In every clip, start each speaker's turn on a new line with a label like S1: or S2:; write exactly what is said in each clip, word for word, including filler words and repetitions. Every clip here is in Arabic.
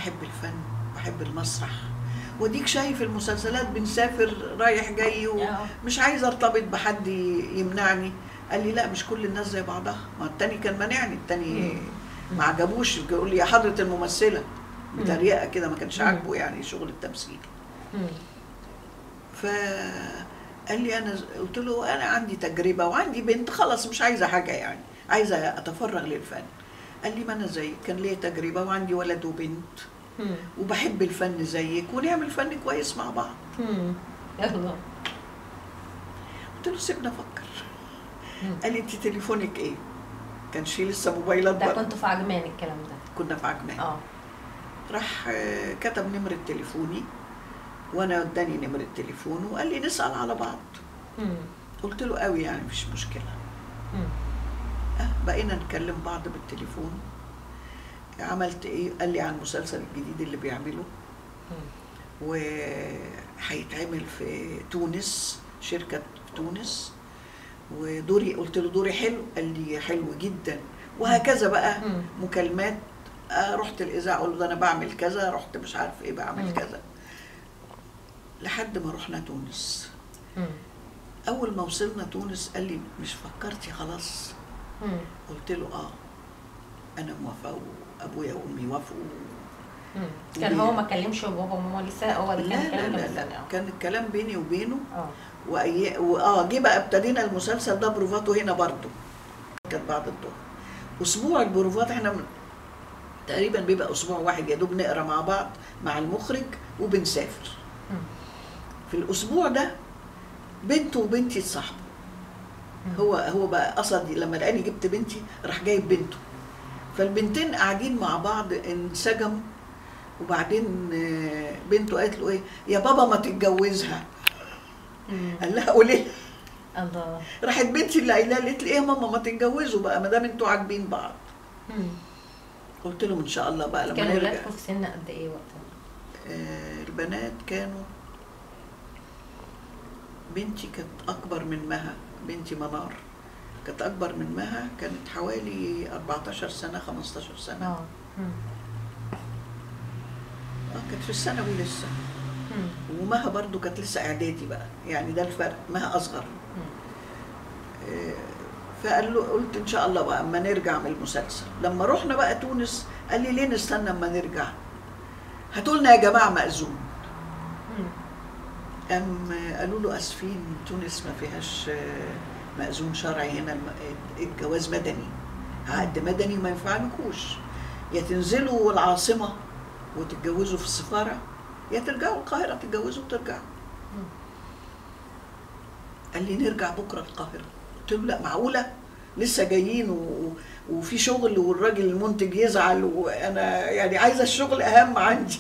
S1: بحب الفن، بحب المسرح، وديك شايف المسلسلات بنسافر رايح جاي ومش عايزه ارتبط بحد يمنعني. قال لي لا مش كل الناس زي بعضها، ما التاني كان مانعني، التاني ما عجبوش، يقول لي يا حضره الممثله بتريقه كده، ما كانش عاجبه يعني شغل التمثيل. فقال لي انا، قلت له انا عندي تجربه وعندي بنت خلاص مش عايزه حاجه يعني، عايزه اتفرغ للفن. قال لي ما انا زيك، كان ليا تجربه وعندي ولد وبنت وبحب الفن زيك ونعمل فن كويس مع بعض.
S2: يلا.
S1: قلت له سيبنا افكر. قال لي انت تليفونك ايه؟ كانش لسه موبايلات
S2: ده كنتوا في عجمان الكلام ده؟
S1: كنا في عجمان.
S2: اه.
S1: راح كتب نمرة تليفوني وانا اداني نمرة تليفونه وقال لي نسأل على بعض. مم. قلت له قوي يعني مفيش مشكلة. مم. أه بقينا نكلم بعض بالتليفون. عملت ايه؟ قال لي عن المسلسل الجديد اللي بيعمله وهيتعمل في تونس، شركة في تونس، ودوري، قلت له دوري حلو؟ قال لي حلو جدا. وهكذا بقى مم. مكالمات. آه رحت الاذاعه اقول له ده انا بعمل كذا، رحت مش عارف ايه بعمل مم. كذا، لحد ما رحنا تونس. مم. اول ما وصلنا تونس قال لي مش فكرتي خلاص؟ مم. قلت له اه انا موافقه وابويا وامي وافقوا.
S2: كان هو ما كلمش بابا وماما لسه؟ هو ده كان
S1: الكلام؟ لا لا لا, لا. كان الكلام بيني وبينه. اه وأي... واه جه بقى ابتدينا المسلسل ده بروفاته هنا برضو، كانت بعد الظهر. اسبوع البروفات احنا من... تقريبا بيبقى اسبوع واحد يا دوب نقرا مع بعض مع المخرج وبنسافر. في الاسبوع ده بنته وبنتي اتصاحبوا. هو هو بقى قصد لما لقاني جبت بنتي راح جايب بنته، فالبنتين قاعدين مع بعض انسجموا. وبعدين بنته قالت له ايه يا بابا ما تتجوزها. قال لها قولي
S2: الله.
S1: راحت بنتي اللي قايله قالت لي ايه يا ماما ما تتجوزوا بقى ما دام انتوا عاجبين بعض. مم. قلت لهم ان شاء الله بقى لما
S2: نرجع. كانوا ولادكم في سن قد ايه وقتها؟
S1: آه البنات كانوا، بنتي كانت اكبر من مها، بنتي منار كانت اكبر من مها، كانت حوالي أربعتاشر سنه خمستاشر سنه. اه اه كانت في الثانوي لسه. مم. ومها برضو كانت لسه اعدادي بقى، يعني ده الفرق، مها اصغر. آه فقال له قلت ان شاء الله بقى اما نرجع من المسلسل. لما رحنا بقى تونس قال لي ليه نستنى اما نرجع؟ هاتوا لنا يا جماعه مأذون. قام قالوا له اسفين تونس ما فيهاش مأذون شرعي، هنا الجواز مدني، عقد مدني ما ينفعلكوش، يا تنزلوا العاصمه وتتجوزوا في السفاره يا ترجعوا القاهره تتجوزوا وترجعوا. قال لي نرجع بكره القاهره. قلت له لا معقوله لسه جايين و... وفي شغل والراجل المنتج يزعل وانا يعني عايزه الشغل اهم عندي.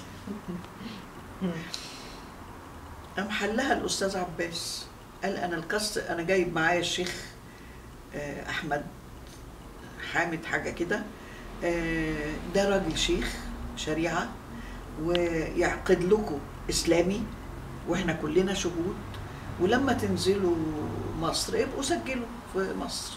S1: قام حلها الاستاذ عباس قال انا القص انا جايب معايا الشيخ احمد حامد حاجه كده، ده راجل شيخ شريعه ويعقد لكم اسلامي واحنا كلنا شهود، ولما تنزلوا مصر ابقوا سجلوا في مصر.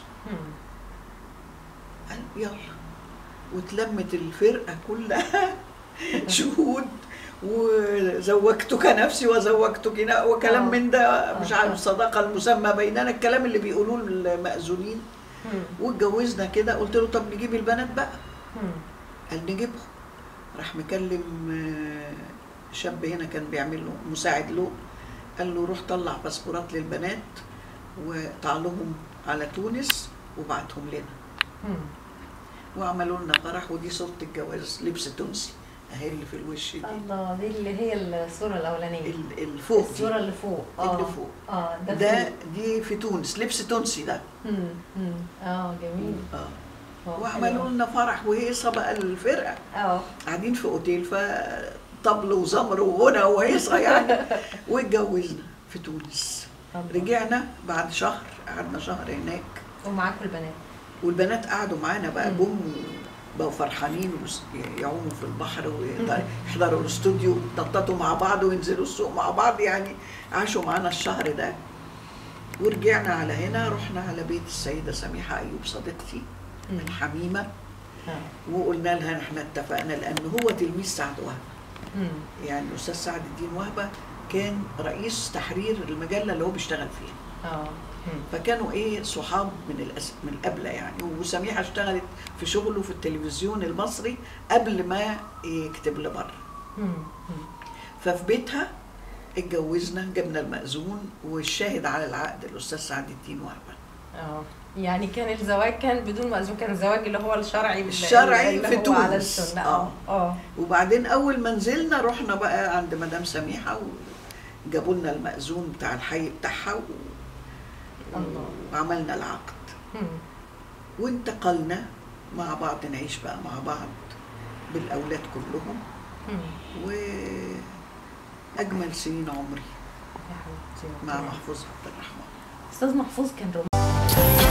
S1: قال يلا، واتلمت الفرقه كلها شهود وزوجتك نفسي وزوجتك وكلام من ده، مش عارف الصداقه المسمى بيننا، الكلام اللي بيقولوه المأذونين. واتجوزنا كده. قلت له طب نجيب البنات بقى. قال نجيبهم. راح مكلم شاب هنا كان بيعمل له مساعد له، قال له روح طلع باسبورات للبنات وطعلهم على تونس وبعتهم لنا. وعملوا لنا فرح، ودي صورة الجواز لبس تونسي اهي اللي في الوش دي.
S2: الله، دي اللي هي الصورة الأولانية
S1: اللي فوق،
S2: الصورة اللي فوق.
S1: اه اللي فوق
S2: اه
S1: ده, ده دي في تونس، لبس تونسي ده.
S2: امم اه جميل.
S1: اه وعملوا لنا فرح وهيصه بقى الفرقه. اه قاعدين في اوتيل فطبل وزمر وغنى وهيصه يعني. واتجوزنا في تونس. الله. رجعنا بعد شهر، قعدنا شهر هناك.
S2: ومعاكم البنات؟
S1: والبنات قعدوا معانا بقى، جم بقوا فرحانين يعوموا في البحر ويحضروا الاستوديو ويتنططوا مع بعض وينزلوا السوق مع بعض، يعني عاشوا معانا الشهر ده. ورجعنا على هنا، رحنا على بيت السيدة سميحة أيوب صديقتي الحميمة.
S2: آه.
S1: وقلنا لها احنا اتفقنا، لان هو تلميذ سعد وهبه.
S2: مم.
S1: يعني الاستاذ سعد الدين وهبه كان رئيس تحرير المجله اللي هو بيشتغل فيها.
S2: اه. مم.
S1: فكانوا ايه صحاب من الأس... من القبله يعني. وسميحه اشتغلت في شغله في التلفزيون المصري قبل ما يكتب لبره.
S2: مم. مم.
S1: ففي بيتها اتجوزنا، جبنا المأذون والشاهد على العقد الاستاذ سعد الدين وهبه.
S2: اه يعني كان الزواج كان بدون مأذون، كان الزواج اللي هو الشرعي
S1: الشرعي
S2: اللي
S1: في
S2: هو
S1: تونس.
S2: على السنة. اه اه.
S1: وبعدين اول ما نزلنا رحنا بقى عند مدام سميحه وجابوا لنا المأذون بتاع الحي بتاعها و...
S2: الله.
S1: وعملنا العقد.
S2: مم.
S1: وانتقلنا مع بعض نعيش بقى مع بعض بالاولاد كلهم.
S2: مم.
S1: واجمل سنين عمري
S2: يا حبيبتي
S1: مع محفوظ عبد الرحمن.
S2: استاذ محفوظ كان رومانسي.